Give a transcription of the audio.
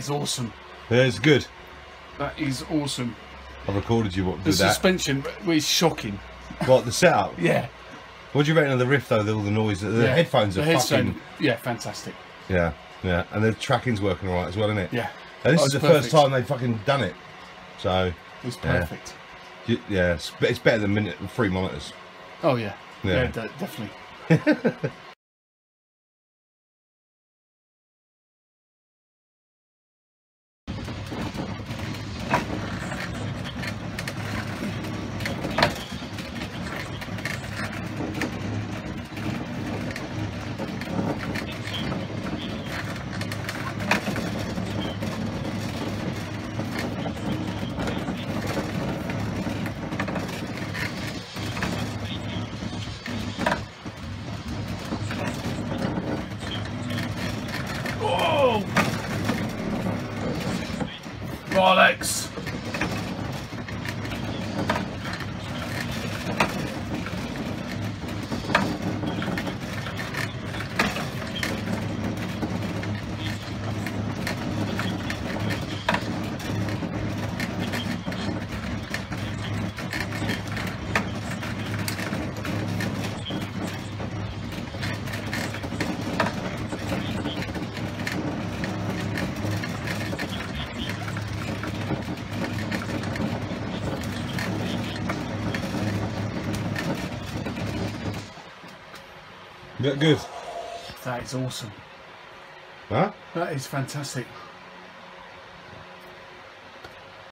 is awesome. Yeah, it's good. That is awesome. I've recorded you what The with that. suspension was shocking. What, the setup? Yeah. What do you reckon of the riff though? All the noise. The headphones are fucking. Yeah, fantastic. Yeah, yeah, and the tracking's working alright as well, isn't it? Yeah. And this is the first perfect. time they've fucking done it. So. It was perfect. Yeah, it's better than 3 monitors. Oh yeah. Yeah. Yeah, definitely. Oh! Rolex! You look good. That is awesome. Huh? That is fantastic.